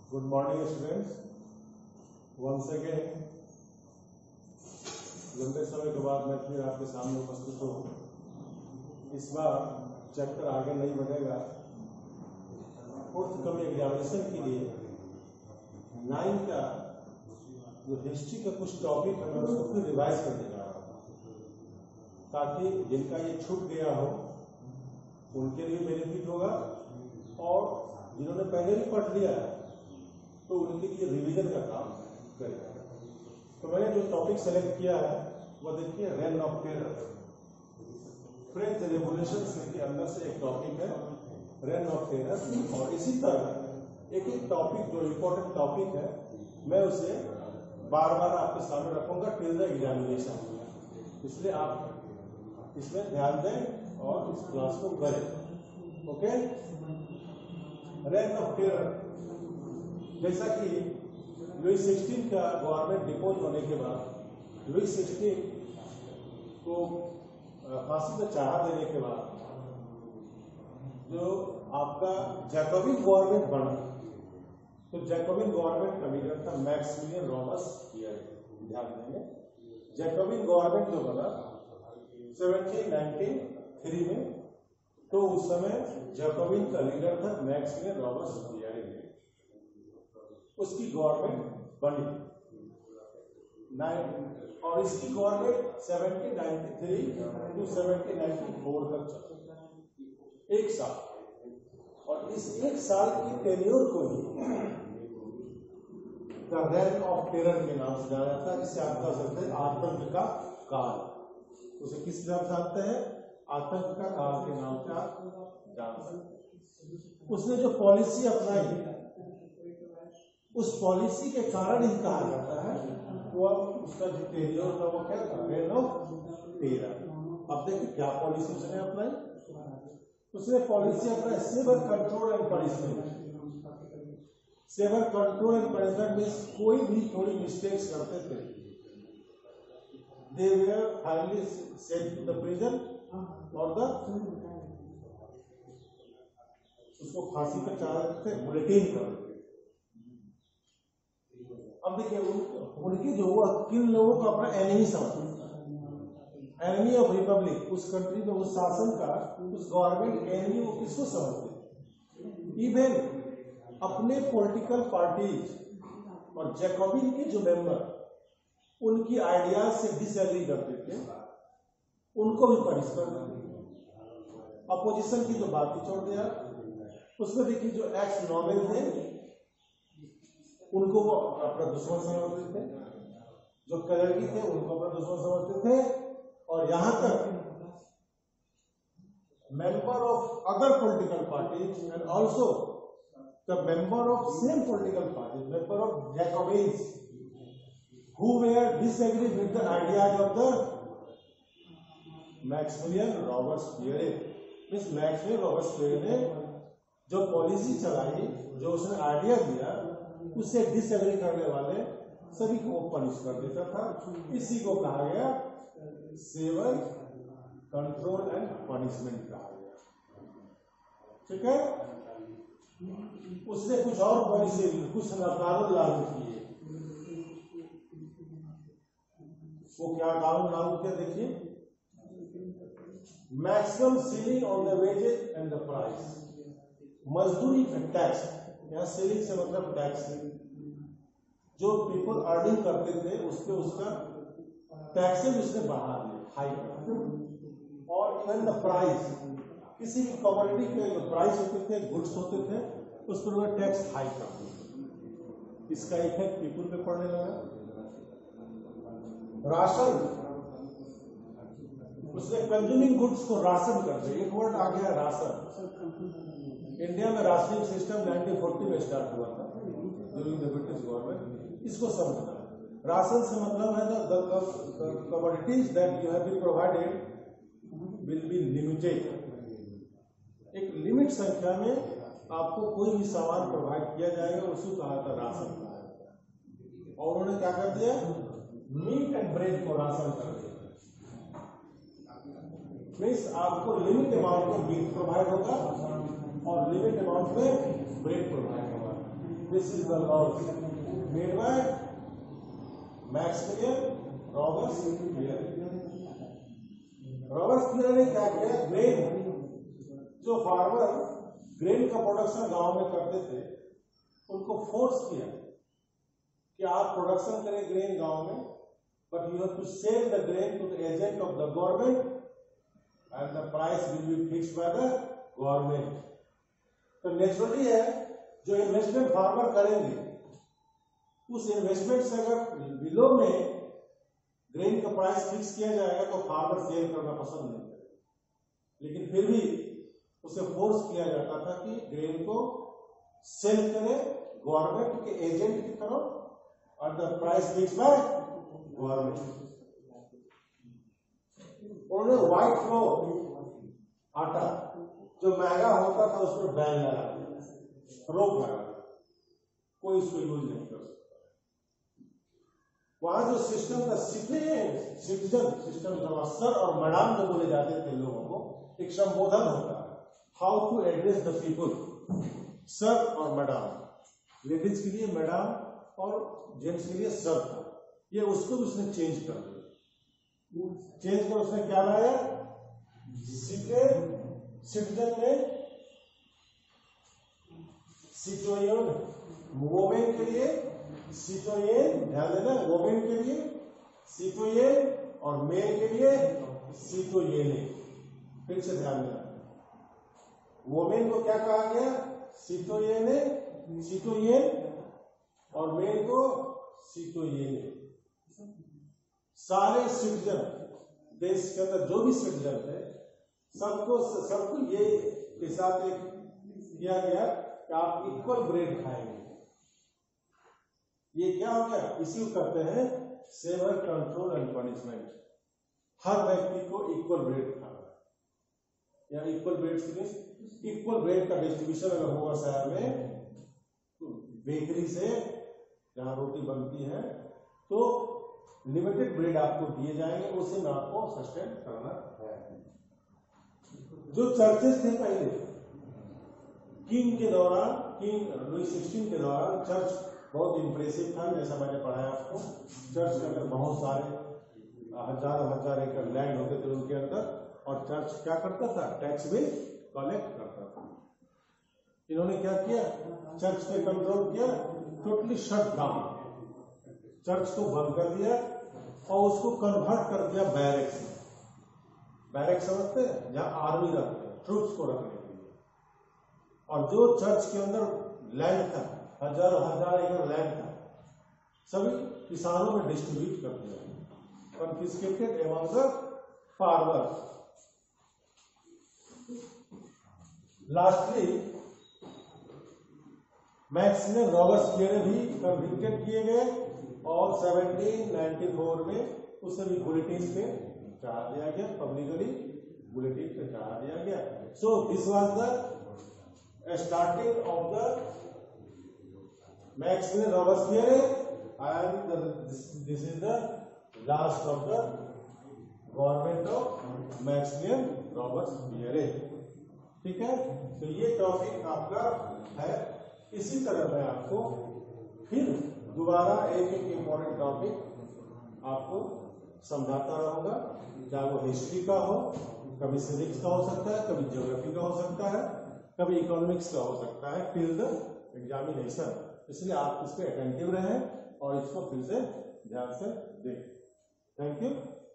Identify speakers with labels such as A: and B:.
A: Good morning students. Once again लंबे समय के बाद मैं फिर आपके सामने उपस्थित हूँ। इस बार चैप्टर आगे नहीं बढ़ेगा। फोर्थ कम एग्जामिनेशन के लिए 9 का जो हिस्ट्री का कुछ टॉपिक है मैं उसको फिर रिवाइज करने जा रहा हूँ, ताकि जिनका ये छूट गया हो उनके लिए बेनिफिट होगा और जिन्होंने पहले भी पढ़ लिया है तो उनके लिए रिवीजन का काम करेगा। तो मैंने जो टॉपिक सेलेक्ट किया है वो देखिए reign of terror. French revolution के अंदर से एक टॉपिक है रेन ऑफ टेरर, और इसी तरह एक एक टॉपिक जो इम्पोर्टेंट टॉपिक है मैं उसे बार बार आपके सामने रखूंगा टिल द एग्जामिनेशन। इसलिए आप इसमें ध्यान दें और इस क्लास को करें। ओके, रेन ऑफ टेरर, जैसा कि लुई 16 का गवर्नमेंट डिपोज होने के बाद लुई 16 को फांसी का चाहा देने के बाद जो आपका जैकोबिन गवर्नमेंट बना, तो जैकोबिन गवर्नमेंट का लीडर था मैक्सिमिलियन रॉबर्सपियर। ध्यान देंगे, जैकोबिन गवर्नमेंट जो बना 1793 में, तो उस समय जैकोबिन का लीडर था मैक्सिमिलियन रॉबर्सपियर। उसकी गवर्नमेंट बनी और इसकी गवर्नमेंट 1793 टू 1794 तक चली, एक साल। और इस एक साल की टेन्योर को ही द रेन ऑफ टेरर के नाम से जाना जाता है, जिसे आप कह सकते हैं आतंक का काल। उसे किस नाम से जानते हैं? आतंक का काल के नाम से आप जान सकते। उसने जो पॉलिसी अपनाई उस पॉलिसी के कारण ही कहा जाता है वो उसका जो टेरियर था वो क्या था? Reign of terror. अब देखिए क्या पॉलिसी उसने अपनाई। उसने पॉलिसी अपनाई severe control and punishment. Severe control and punishment means कोई भी थोड़ी मिस्टेक्स करते थे they were finally sent to the prison और द उसको फांसी पर चढ़ा देते थे, बुलेटिन कर। अब देखिए उनकी जो वो किन लोगों को अपना एनिमी समझते, एनिमी ऑफ रिपब्लिक, उस कंट्री में उस शासन का उस गवर्नमेंट एनिमी वो किसको समझते? इवन अपने पॉलिटिकल पार्टीज और जैकोबिन के जो मेंबर उनकी आइडियाज से डिसएग्री करते थे उनको भी पनिश कर देते। अपोजिशन की जो बात ही छोड़ दिया। उसमें देखिए जो एक्स नॉबेल थे उनको वो अपना दुश्मन समझते थे, जो कलरगी थे उनको अपना दुश्मन समझते थे, और यहां तक member of other political parties and also the member of same political parties, member of Jacobins who were disagree with the ideas of the Maximilian Robespierre. इस मैक्सिमिलियन रॉबर्सपियर ने जो पॉलिसी चलाई, जो उसने आइडिया दिया, उससे डिसएग्री करने वाले सभी को पनिश कर देता था। इसी को कहा गया सेवर कंट्रोल एंड पनिशमेंट कहा गया। ठीक है, उसने कुछ और पॉलिसी, कुछ कानून लागू किए। वो क्या कानून लागू किया? देखिए, maximum ceiling on the wages and the price. मजदूरी पे टैक्स, यहाँ सेलिंग से मतलब टैक्स, जो पीपल अर्निंग करते थे उस पे उसका टैक्सेज उसने बढ़ा दिया, हाई कर। और इवन द प्राइस, किसी भी कमोडिटी के जो प्राइस होते थे, गुड्स होते थे, उस पर वो टैक्स हाई कर दिया। इसका इफेक्ट पीपल पे पड़ने लगा। राशन, उसने कंज्यूमिंग गुड्स को राशन कर दिया। एक वर्ड आ गया राशन। इंडिया में राशनिंग सिस्टम 1940 में स्टार्ट हुआ था ड्यूरिंग द ब्रिटिश गवर्नमेंट। इसको समझना, राशन से मतलब है the commodities that you have been provided will be limited. एक लिमिट संख्या में आपको कोई भी सामान प्रोवाइड किया जाएगा, उसको कहा था राशन कहा जाता। और उन्होंने क्या कर दिया? मीट एंड ब्रेड को राशन कर दिया। मीन्स आपको लिमिट अमाउंट में मीट प्रोवाइड होगा और लिमिट अमाउंट में ब्रेड प्रोवाइड होगा। This is the laws made by Maximilian Robespierre. Robespierre ने क्या किया, ग्रेन, जो फार्मर ग्रेन का प्रोडक्शन गांव में करते थे उनको फोर्स किया कि आप प्रोडक्शन करें ग्रेन गांव में, but you have to sell the grain to the agent of the government and the price will be fixed by the government. तो नेचुरली है जो इन्वेस्टमेंट फार्मर करेंगे उस इन्वेस्टमेंट से अगर बिलो में ग्रेन का प्राइस फिक्स किया जाएगा तो फार्मर सेल करना पसंद नहीं करेगा, लेकिन फिर भी उसे फोर्स किया जाता था कि ग्रेन को सेल करे गवर्नमेंट के एजेंट की तरफ और the price fix by government. उन्होंने व्हाइट फ्लोर आटा जो महंगा होता था उस पर बैन लगा दिया, रोक लगा दिया, कोई इसको यूज नहीं कर सकता। वहां जो सिस्टम था सिटीजन सिस्टम था, सर और मैडम जो बोले जाते थे लोगों को, एक संबोधन होता है, how to address the people, sir और मैडम, लेडीज के लिए मैडम और जेंट्स के लिए सर था, ये उसको भी उसने चेंज कर दिया। चेंज कर उसने क्या लाया, सिटीजन में सिटोयन, वोमेन के लिए सिटोयन, ध्यान देना, वोमेन के लिए सिटोयन और मेल के लिए सिटोयेने। फिर से ध्यान देना, वोमेन को क्या कहा गया, सिटोयेने, सिटोयेन, और मेल को सिटोयेने। सारे सिटीजन देश के अंदर जो भी सिटीजन थे सबको ये के साथ एक किया गया कि आप इक्वल ब्रेड खाएंगे। ये क्या हो गया, इसी को कहते हैं सेवर कंट्रोल एंड पनिशमेंट। हर व्यक्ति को इक्वल ब्रेड खाना है, या इक्वल ब्रेड इक्वल ब्रेड का डिस्ट्रीब्यूशन अगर होगा शहर में, तो बेकरी से जहां रोटी बनती है तो लिमिटेड ब्रेड आपको दिए जाएंगे, उसी में आपको सस्टेन करना है। जो चर्चेस थे पहले किंग के दौरान, किंग लुई 16 के दौरान चर्च बहुत इंप्रेसिव था, जैसा मैंने पढ़ाया आपको। चर्च के अंदर बहुत सारे हजार एकड़ लैंड होते थे उनके अंदर, और चर्च क्या करता था, टैक्स भी कलेक्ट करता था। इन्होंने क्या किया, चर्च पे कंट्रोल किया, टोटली शट डाउन, चर्च को बंद कर दिया और उसको कन्वर्ट कर दिया बैरक्स में। बैरक्स समझते हैं, जहां आर्मी रखते हैं, ट्रूप्स को रखने के लिए। और जो चर्च के अंदर लैंड था, हजार एकड़ लैंड था, सभी किसानों में डिस्ट्रीब्यूट कर दिया, confiscated among the farmers. Lastly Maximilian रॉबespierre भी कन्विक्टेड किए गए और 1794 में उसे भी बुलेटिन पे चढ़ा दिया गया, पब्लिकली बुलेटिन पे चढ़ा दिया गया। So this was the starting of the Maximilian Robespierre and this is the last of the government of Maximilian Robespierre। ठीक है, तो ये टॉपिक आपका है। इसी तरह मैं आपको फिर दोबारा एक इम्पोर्टेंट टॉपिक आपको समझाता रहूंगा, चाहे वो हिस्ट्री का हो, कभी सिविक्स का हो सकता है, कभी ज्योग्राफी का हो सकता है, कभी इकोनॉमिक्स का हो सकता है, टिल द एग्जामिनेशन। इसलिए आप इस पे अटेंटिव रहें और इसको फिर से ध्यान से देखें। Thank you.